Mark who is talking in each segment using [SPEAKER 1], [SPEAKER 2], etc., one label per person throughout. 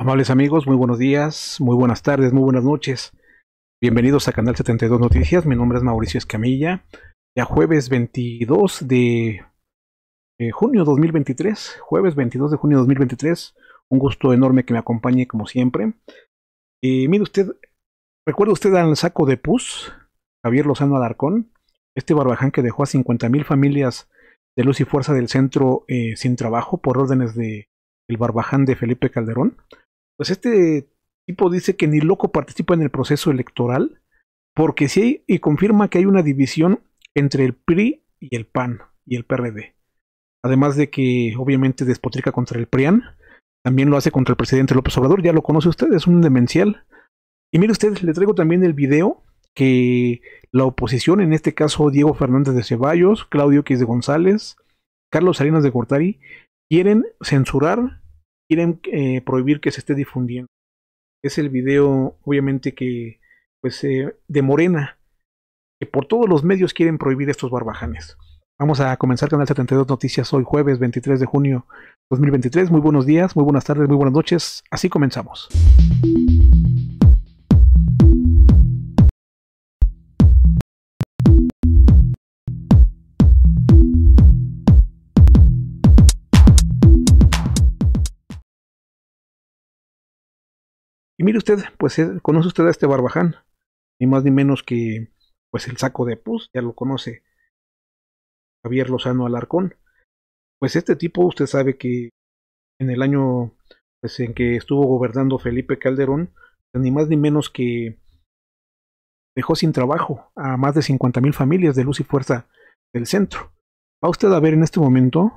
[SPEAKER 1] Amables amigos, muy buenos días, muy buenas tardes, muy buenas noches. Bienvenidos a Canal 72 Noticias. Mi nombre es Mauricio Escamilla. Ya jueves 22 de junio 2023. Jueves 22 de junio 2023. Un gusto enorme que me acompañe como siempre. Mire usted, ¿recuerda usted al saco de pus? Javier Lozano Alarcón. Este barbaján que dejó a 50,000 familias de luz y fuerza del centro sin trabajo por órdenes de el barbaján de Felipe Calderón. Pues este tipo dice que ni loco participa en el proceso electoral porque sí hay, y confirma que hay una división entre el PRI y el PAN y el PRD. Además de que obviamente despotrica contra el PRIAN, también lo hace contra el presidente López Obrador, ya lo conoce usted, es un demencial. Y mire usted, le traigo también el video que la oposición, en este caso Diego Fernández de Ceballos, Claudio X de González, Carlos Salinas de Gortari, quieren censurar, quieren prohibir que se esté difundiendo. Es el video, obviamente, que pues de Morena, que por todos los medios quieren prohibir estos barbajanes. Vamos a comenzar Canal 72 Noticias hoy jueves 23 de junio 2023. Muy buenos días, muy buenas tardes, muy buenas noches. Así comenzamos. Y mire usted, pues conoce usted a este barbaján, ni más ni menos que pues el saco de pus, ya lo conoce Javier Lozano Alarcón. Pues este tipo, usted sabe que en el año pues, en que estuvo gobernando Felipe Calderón, pues, ni más ni menos que dejó sin trabajo a más de 50,000 familias de luz y fuerza del centro. Va usted a ver en este momento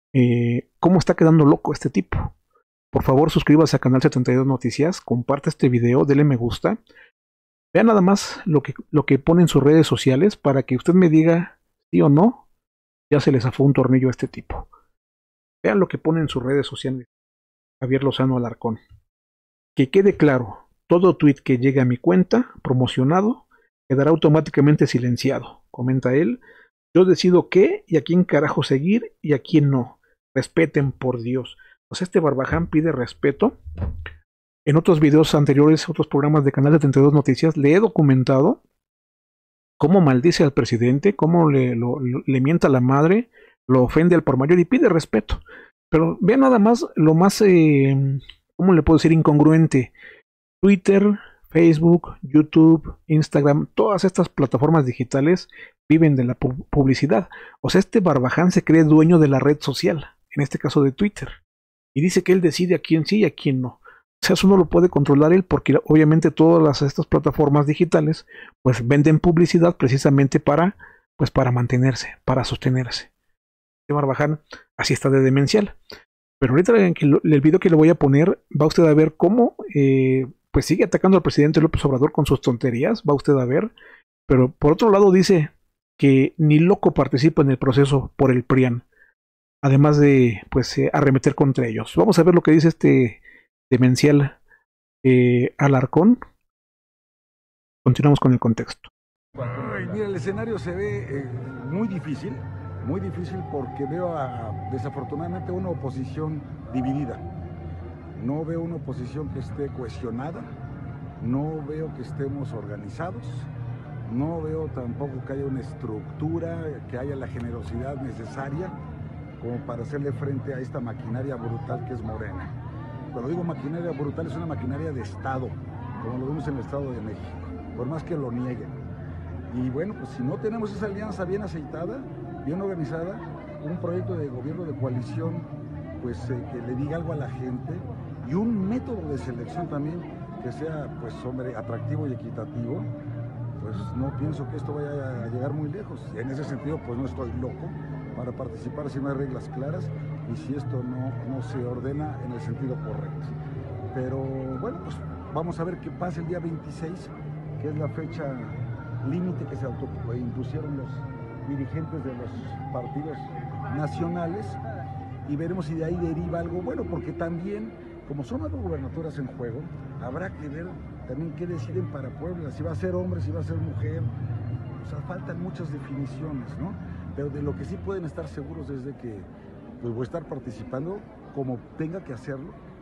[SPEAKER 1] cómo está quedando loco este tipo. Por favor, suscríbase a Canal 72 Noticias, comparte este video, dele me gusta. Vea nada más lo que pone en sus redes sociales para que usted me diga sí o no, ya se le zafó un tornillo a este tipo. Vean lo que pone en sus redes sociales Javier Lozano Alarcón. Que quede claro, todo tweet que llegue a mi cuenta, promocionado, quedará automáticamente silenciado. Comenta él, yo decido qué y a quién carajo seguir y a quién no. Respeten por Dios. Pues este barbaján pide respeto. En otros videos anteriores, otros programas de Canal 72 Noticias, le he documentado cómo maldice al presidente, cómo le mienta a la madre, lo ofende al por mayor y pide respeto. Pero vean nada más lo más, ¿cómo le puedo decir? Incongruente. Twitter, Facebook, YouTube, Instagram, todas estas plataformas digitales viven de la publicidad. O sea, este barbaján se cree dueño de la red social, en este caso de Twitter. Y dice que él decide a quién sí y a quién no. O sea, eso no lo puede controlar él porque obviamente todas estas plataformas digitales pues venden publicidad precisamente pues para mantenerse, para sostenerse. Este barbaján así está de demencial. Pero ahorita en el video que le voy a poner va usted a ver cómo pues sigue atacando al presidente López Obrador con sus tonterías, va usted a ver. Pero por otro lado dice que ni loco participa en el proceso por el PRIAN. Además de pues arremeter contra ellos. Vamos a ver lo que dice este demencial Alarcón. Continuamos con el contexto.
[SPEAKER 2] Ay, mira, el escenario se ve muy difícil porque veo desafortunadamente una oposición dividida. No veo una oposición que esté cohesionada, no veo que estemos organizados, no veo tampoco que haya una estructura, que haya la generosidad necesaria como para hacerle frente a esta maquinaria brutal que es Morena. Cuando digo maquinaria brutal, es una maquinaria de Estado, como lo vemos en el Estado de México, por más que lo nieguen. Y bueno, pues si no tenemos esa alianza bien aceitada, bien organizada, un proyecto de gobierno de coalición, pues que le diga algo a la gente, y un método de selección también que sea, pues hombre, atractivo y equitativo, pues no pienso que esto vaya a llegar muy lejos. En ese sentido, pues no estoy loco para participar si no hay reglas claras y si esto no se ordena en el sentido correcto. Pero bueno, pues vamos a ver qué pasa el día 26, que es la fecha límite que se impusieron los dirigentes de los partidos nacionales, y veremos si de ahí deriva algo bueno, porque también, como son las gubernaturas en juego, habrá que ver también qué deciden para Puebla, si va a ser hombre, si va a ser mujer. O sea, faltan muchas definiciones, ¿no? Pero de lo que sí pueden estar seguros es de que pues voy a estar participando como tenga que hacerlo,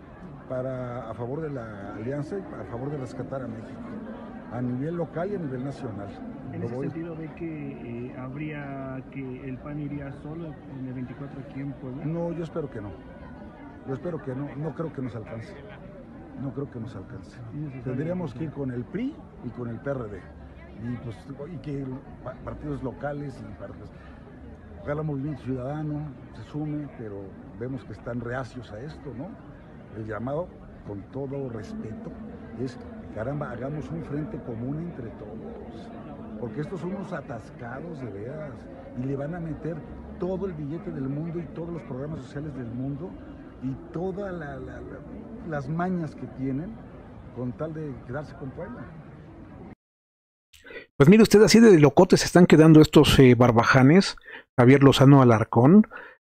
[SPEAKER 2] a favor de la alianza y a favor de rescatar a México, a nivel local y a nivel nacional.
[SPEAKER 3] ¿En ese sentido ve que habría que el PAN iría solo en el 24 aquí en Puebla?
[SPEAKER 2] No, yo espero que no. Yo espero que no. No creo que nos alcance. No creo que nos alcance. Tendríamos que ir con el PRI y con el PRD. Y que partidos locales y partidos. Ojalá Movimiento Ciudadano se sume, pero vemos que están reacios a esto, ¿no? El llamado, con todo respeto, es, caramba, hagamos un frente común entre todos, porque estos son unos atascados de veras, y le van a meter todo el billete del mundo y todos los programas sociales del mundo, y todas las mañas que tienen, con tal de quedarse con Puebla.
[SPEAKER 1] Pues mire usted, así de locotes se están quedando estos barbajanes. Javier Lozano Alarcón,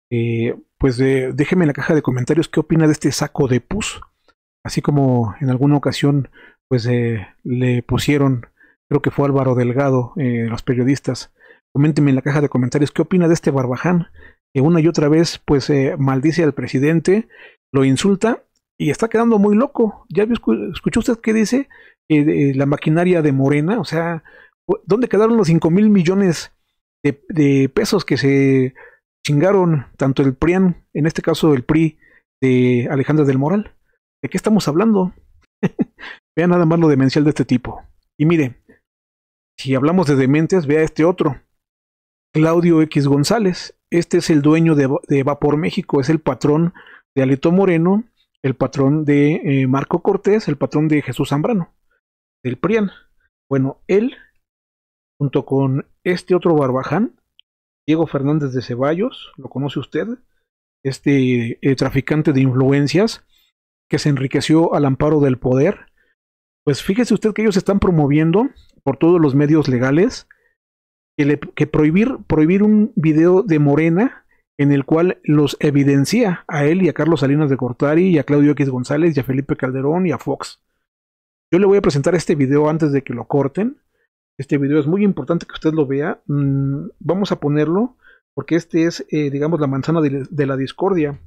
[SPEAKER 1] déjeme en la caja de comentarios qué opina de este saco de pus, así como en alguna ocasión pues le pusieron, creo que fue Álvaro Delgado, los periodistas. Coméntenme en la caja de comentarios qué opina de este barbaján, que una y otra vez pues maldice al presidente, lo insulta y está quedando muy loco. ¿Ya escuchó usted qué dice? La maquinaria de Morena, o sea, ¿dónde quedaron los 5,000 millones de pesos que se chingaron tanto el PRIAN, en este caso el PRI de Alejandra del Moral? ¿De qué estamos hablando? Vea nada más lo demencial de este tipo. Y mire, si hablamos de dementes, vea este otro, Claudio X González. Este es el dueño de Vapor México, es el patrón de Alito Moreno, el patrón de Marco Cortés, el patrón de Jesús Zambrano, del PRIAN. Bueno, él, junto con este otro barbaján, Diego Fernández de Ceballos, ¿lo conoce usted? Este traficante de influencias que se enriqueció al amparo del poder. Pues fíjese usted que ellos están promoviendo por todos los medios legales que prohibir un video de Morena en el cual los evidencia a él y a Carlos Salinas de Gortari y a Claudio X González y a Felipe Calderón y a Fox. Yo le voy a presentar este video antes de que lo corten. Este video es muy importante que usted lo vea. Vamos a ponerlo porque este es, digamos, la manzana de la discordia.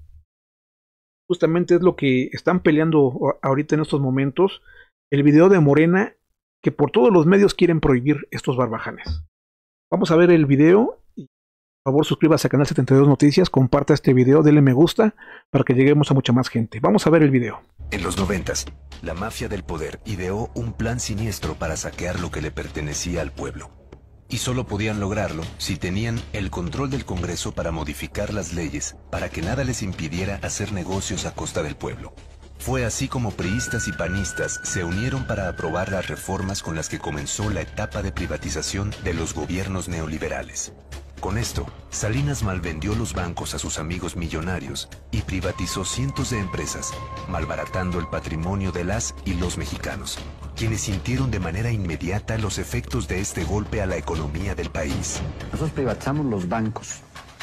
[SPEAKER 1] Justamente es lo que están peleando ahorita en estos momentos. El video de Morena, que por todos los medios quieren prohibir estos barbajanes. Vamos a ver el video. Por favor, suscríbase a Canal 72 Noticias, comparta este video, denle me gusta para que lleguemos a mucha más gente. Vamos a ver el video.
[SPEAKER 4] En los 90s, la mafia del poder ideó un plan siniestro para saquear lo que le pertenecía al pueblo. Y solo podían lograrlo si tenían el control del Congreso para modificar las leyes, para que nada les impidiera hacer negocios a costa del pueblo. Fue así como priistas y panistas se unieron para aprobar las reformas con las que comenzó la etapa de privatización de los gobiernos neoliberales. Con esto, Salinas malvendió los bancos a sus amigos millonarios y privatizó cientos de empresas, malbaratando el patrimonio de las y los mexicanos, quienes sintieron de manera inmediata los efectos de este golpe a la economía del país.
[SPEAKER 5] Nosotros privatizamos los bancos,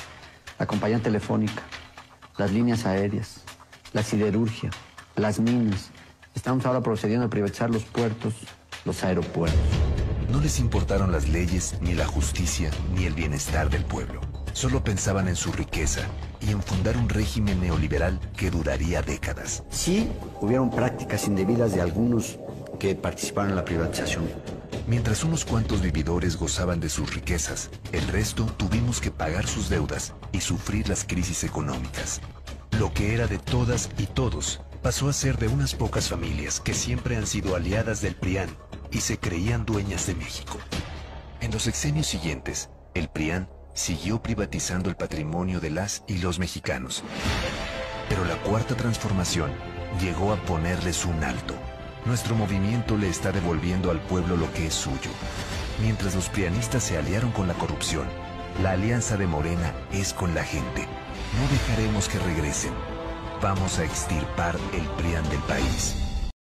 [SPEAKER 5] la compañía telefónica, las líneas aéreas, la siderurgia, las minas. Estamos ahora procediendo a privatizar los puertos, los aeropuertos.
[SPEAKER 4] No les importaron las leyes, ni la justicia, ni el bienestar del pueblo. Solo pensaban en su riqueza y en fundar un régimen neoliberal que duraría décadas.
[SPEAKER 5] Sí, hubieron prácticas indebidas de algunos que participaron en la privatización.
[SPEAKER 4] Mientras unos cuantos vividores gozaban de sus riquezas, el resto tuvimos que pagar sus deudas y sufrir las crisis económicas. Lo que era de todas y todos pasó a ser de unas pocas familias que siempre han sido aliadas del PRIAN y se creían dueñas de México. En los sexenios siguientes, el PRIAN siguió privatizando el patrimonio de las y los mexicanos. Pero la cuarta transformación llegó a ponerles un alto. Nuestro movimiento le está devolviendo al pueblo lo que es suyo. Mientras los prianistas se aliaron con la corrupción, la alianza de Morena es con la gente. No dejaremos que regresen. Vamos a extirpar el PRIAN del país.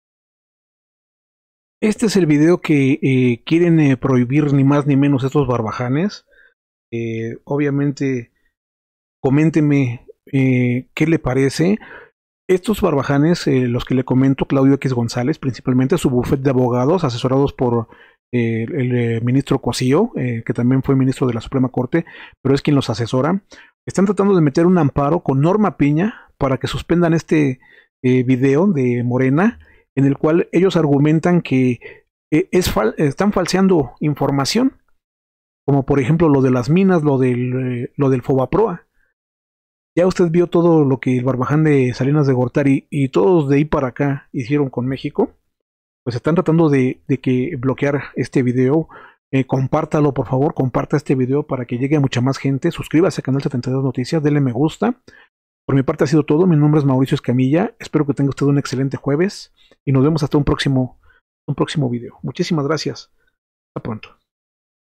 [SPEAKER 1] Este es el video que quieren prohibir ni más ni menos estos barbajanes. Obviamente, coménteme qué le parece. Estos barbajanes, los que le comento, Claudio X González, principalmente su bufete de abogados, asesorados por el ministro Cosío, que también fue ministro de la Suprema Corte, pero es quien los asesora, están tratando de meter un amparo con Norma Piña para que suspendan este video de Morena, en el cual ellos argumentan que están falseando información, como por ejemplo lo de las minas, lo del Fobaproa. Ya usted vio todo lo que el Barbaján de Salinas de Gortari y todos de ahí para acá hicieron con México. Pues están tratando de que bloquear este video. Compártalo, por favor, comparta este video para que llegue a mucha más gente. Suscríbase al canal 72 Noticias, denle me gusta. Por mi parte ha sido todo. Mi nombre es Mauricio Escamilla. Espero que tenga usted un excelente jueves y nos vemos hasta un próximo video. Muchísimas gracias. Hasta pronto.